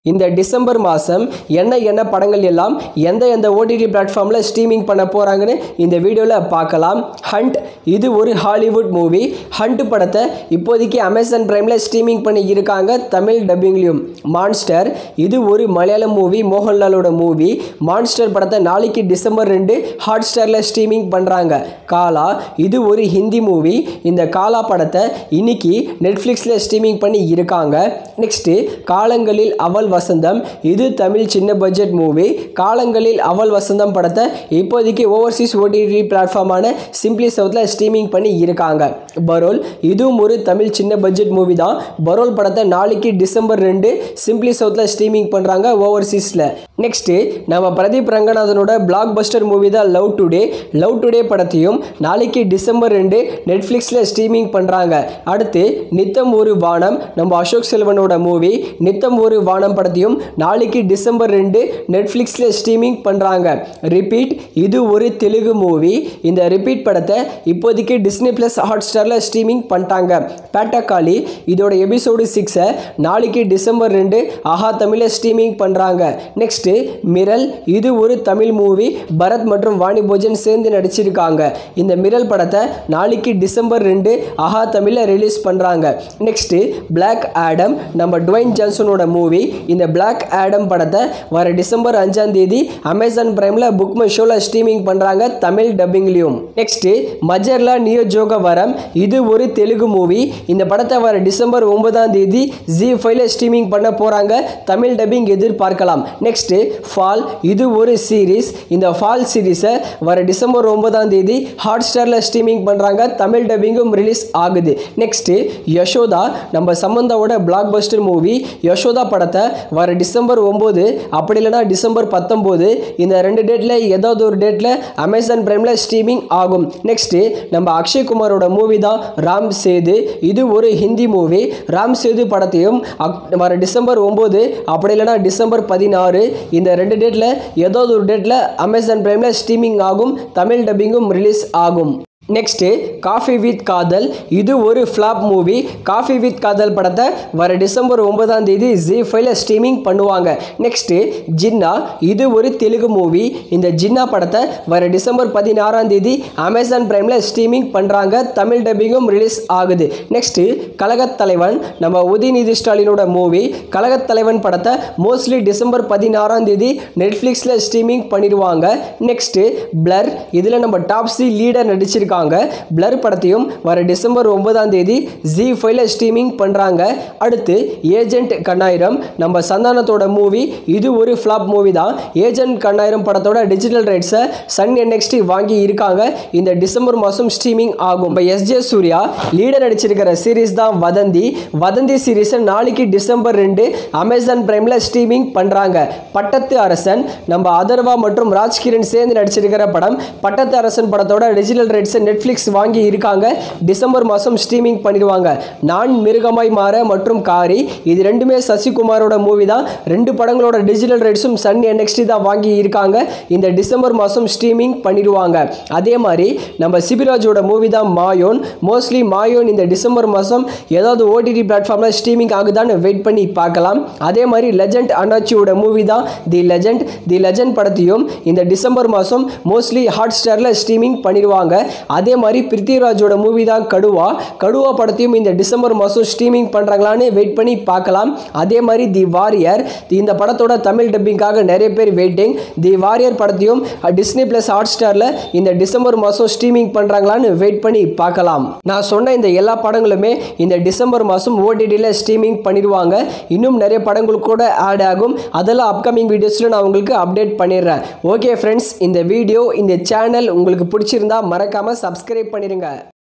இந்த டிசம்பர் மாதம் என்ன படங்கள் எல்லாம் எந்த ஓடிடி பிளாட்ஃபார்மில் ஸ்ட்ரீமிங் பண்ண போகிறாங்கன்னு இந்த வீடியோவில் பார்க்கலாம். ஹண்ட் இது ஒரு ஹாலிவுட் மூவி. ஹண்ட் படத்தை இப்போதைக்கு அமேசான் பிரைமில் ஸ்ட்ரீமிங் பண்ணி இருக்காங்க தமிழ் டப்பிங்லையும். மான்ஸ்டர் இது ஒரு மலையாளம் மூவி, மோகன்லாலோட மூவி. மான்ஸ்டர் படத்தை நாளைக்கு டிசம்பர் 2 ஹாட்ஸ்டாரில் ஸ்ட்ரீமிங் பண்ணுறாங்க. காலா இது ஒரு ஹிந்தி மூவி. இந்த காலா படத்தை இன்னைக்கு நெட்ஃப்ளிக்ஸில் ஸ்ட்ரீமிங் பண்ணி இருக்காங்க. நெக்ஸ்ட்டு காலங்களில் அவள் வசந்தம் இது தமிழ் சின்ன பட்ஜெட் மூவி. காலங்களில் அவள் வசந்தம் படத்தை இப்போதைக்கு ஓவர்சீஸ் ஓடிடி பிளாட்ஃபார்மான சிம்பிளி சவுத்தில் ஸ்ட்ரீமிங் பண்ணி இருக்காங்க. பரோல் இதுவும் ஒரு தமிழ் சின்ன பட்ஜெட் மூவி தான். பரோல் படத்தை நாளைக்கு டிசம்பர் 2 சிம்பிளி சவுத்தில் ஸ்ட்ரீமிங் பண்ணுறாங்க ஓவர்சீஸில். நெக்ஸ்ட்டு நம்ம பிரதீப் ரங்கநாதனோட பிளாக் பஸ்டர் மூவி தான் லவ் டுடே. லவ் டுடே படத்தையும் நாளைக்கு டிசம்பர் 2 நெட்ஃப்ளிக்ஸில் ஸ்ட்ரீமிங் பண்ணுறாங்க. அடுத்து நித்தம் ஒரு வானம் நம்ம அசோக் செல்வனோட மூவி. நித்தம் ஒரு வானம் படத்தையும் நாளைக்கு டிசம்பர் 2 நெட்ஃப்ளிக்ஸில் ஸ்ட்ரீமிங் பண்ணுறாங்க. ரிப்பீட் இது ஒரு தெலுங்கு மூவி. இந்த ரிப்பீட் படத்தை இப்போதைக்கு டிஸ்னி ப்ளஸ் ஹாட்ஸ்டாரில் ஸ்ட்ரீமிங் பண்ணிட்டாங்க. பேட்டக்காளி இதோட எபிசோடு 6 நாளைக்கு டிசம்பர் 2 ஆஹா தமிழில் ஸ்ட்ரீமிங் பண்ணுறாங்க. நெக்ஸ்ட்டு மிரல் இது ஒரு தமிழ் மூவி. பரத் மற்றும் வாணி போஜன் சேர்ந்து நடிச்சிருக்காங்க. இந்த மிரல் படத்தை நாளைக்கு டிசம்பர் 2 ஆஹா தமிழில் ரிலீஸ் பண்ணுறாங்க. நெக்ஸ்ட்டு பிளாக் ஆடம் நம்ம டுவைன் ஜான்சனோட மூவி. இந்த பிளாக் ஆடம் படத்தை வர டிசம்பர் 5 அமேசான் பிரைமில் புக் மை ஷோவில் ஸ்ட்ரீமிங் பண்ணுறாங்க தமிழ் டப்பிங்லையும். நெக்ஸ்ட்டு மஜர்லா நியோஜோக வரம் இது ஒரு தெலுங்கு மூவி. இந்த படத்தை வர டிசம்பர் 9 ஜி5ல ஸ்ட்ரீமிங் பண்ண போகிறாங்க. தமிழ் டப்பிங் எதிர்பார்க்கலாம். நெக்ஸ்ட்டு ஃபால் இது ஒரு சீரீஸ். இந்த ஃபால் சீரீஸை வர டிசம்பர் 9 ஹாட்ஸ்டாரில் ஸ்ட்ரீமிங் பண்ணுறாங்க. தமிழ் டப்பிங்கும் ரிலீஸ் ஆகுது. நெக்ஸ்ட்டு யசோதா நம்ம சமந்தாவோட பிளாக் பஸ்டர் மூவி. யசோதா படத்தை வர டிசம்பர் 9 அப்படி இல்லைனா டிசம்பர் 19 இந்த 2 டேட்டில் ஏதாவது ஒரு டேட்டில் அமேசான் பிரைமில் ஸ்ட்ரீமிங் ஆகும். நெக்ஸ்ட்டு நம்ம அக்ஷய் குமாரோட மூவி தான் ராம் சேது. இது ஒரு ஹிந்தி மூவி. ராம் சேது படத்தையும் வர டிசம்பர் 9 அப்படி இல்லைனா டிசம்பர் 16 இந்த 2 டேட்டில் ஏதாவது ஒரு டேட்டில் அமேசான் பிரைமில் ஸ்ட்ரீமிங் ஆகும். தமிழ் டப்பிங்கும் ரிலீஸ் ஆகும். நெக்ஸ்ட்டு காஃபி வித் காதல் இது ஒரு flop movie. Coffee with Kadhal படத்தை வர டிசம்பர் 9 ஜி5ல ஸ்ட்ரீமிங் பண்ணுவாங்க. நெக்ஸ்ட்டு ஜின்னா இது ஒரு தெலுங்கு மூவி. இந்த ஜின்னா படத்தை வர டிசம்பர் 16 அமேசான் பிரைமில் ஸ்ட்ரீமிங் பண்ணுறாங்க. தமிழ் டப்பிங்கும் ரிலீஸ் ஆகுது. நெக்ஸ்ட்டு கழகத் தலைவன் நம்ம உதயநிதி ஸ்டாலினோட மூவி. கழகத் தலைவன் படத்தை மோஸ்ட்லி டிசம்பர் 16 நெட்ஃப்ளிக்ஸில் ஸ்ட்ரீமிங் பண்ணிடுவாங்க. நெக்ஸ்ட்டு பிளர் இதில் நம்ம டாப்ஸி லீடர் நடிச்சிருக்காங்க. பிளர் படத்தையும் வர டிசம்பர் 9 ஜி5ல ஸ்ட்ரீமிங் பண்ணுறாங்க. அடுத்து ஏஜென்ட் கண்ணாயிரம் நம்ம சந்தானத்தோட மூவி. இது ஒரு ஃப்ளாப் மூவி தான். ஏஜென்ட் கண்ணாயிரம் படத்தோட டிஜிட்டல் ரைட்ஸை சன் NXT வாங்கி இருக்காங்க. இந்த டிசம்பர் மாதம் ஸ்ட்ரீமிங் ஆகும். இப்போ SJ சூர்யா லீடர் நடிச்சிருக்கிற சீரீஸ் தான் வதந்தி. வதந்தி சீரீஸை நாளைக்கு டிசம்பர் 2 அமேசான் பிரைமில் ஸ்ட்ரீமிங் பண்ணுறாங்க. பட்டத்து அரசன் நம்ம அதர்வா மற்றும் ராஜ்கிரண் சேர்ந்து நடிச்சிருக்கிற படம். பட்டத்து அரசன் படத்தோட டிஜிட்டல் ரைட்ஸை நெட்ஃப்ளிக்ஸ் வாங்கி இருக்காங்க. டிசம்பர் மாதம் ஸ்ட்ரீமிங் பண்ணிடுவாங்க. நான் மிருகமாய் மாற மற்றும் காரி இது ரெண்டுமே சசிகுமாரோட மூவி தான். 2 படங்களோட டிஜிட்டல் ரைட்ஸும் சன் NXT தான் வாங்கி இருக்காங்க. இந்த டிசம்பர் மாதம் ஸ்ட்ரீமிங் பண்ணிடுவாங்க. அதே மாதிரி நம்ம சிபிராஜோட மூவி தான் மாயோன். மோஸ்ட்லி மாயோன் இந்த டிசம்பர் மாதம் ஏதாவது ஓடிடி பிளாட்ஃபார்மில் ஸ்ட்ரீமிங் ஆகுதான்னு வெயிட் பண்ணி பார்க்கலாம். அதே மாதிரி லெஜண்ட் அண்ணாச்சியோட மூவி தான் தி லெஜண்ட் படத்தையும் இந்த டிசம்பர் மாதம் மோஸ்ட்லி ஹாட்ஸ்டாரில் ஸ்ட்ரீமிங் பண்ணிடுவாங்க. அதே மாதிரி பிருத்திவிராஜோட மூவி தான் கடுவா படத்தையும் இந்த டிசம்பர் மாதம் ஸ்ட்ரீமிங் பண்ணுறாங்களான்னு வெயிட் பண்ணி பார்க்கலாம். அதே மாதிரி தி வாரியர் இந்த படத்தோட தமிழ் டப்பிங்காக நிறைய பேர் வெயிட்டிங். தி வாரியர் படத்தையும் டிஸ்னி ப்ளஸ் ஹாட்ஸ்டாரில் இந்த டிசம்பர் மாதம் ஸ்ட்ரீமிங் பண்ணுறாங்களான்னு வெயிட் பண்ணி பார்க்கலாம். நான் சொன்ன இந்த எல்லா படங்களுமே இந்த டிசம்பர் மாதம் ஓடிடியில் ஸ்ட்ரீமிங் பண்ணிடுவாங்க. இன்னும் நிறைய படங்கள் கூட ஆட் ஆகும். அதெல்லாம் அப்கமிங் வீடியோஸில் நான் உங்களுக்கு அப்டேட் பண்ணிடுறேன். ஓகே ஃப்ரெண்ட்ஸ், இந்த வீடியோ இந்த சேனல் உங்களுக்கு பிடிச்சிருந்தா மறக்காமல் சப்ஸ்கிரைப் பண்ணிடுங்க.